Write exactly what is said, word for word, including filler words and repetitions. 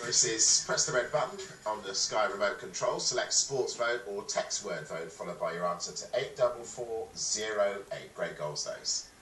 This is press the red button on the Sky remote control, select sports vote or text word vote, followed by your answer to eight four four zero eight. Great goals those.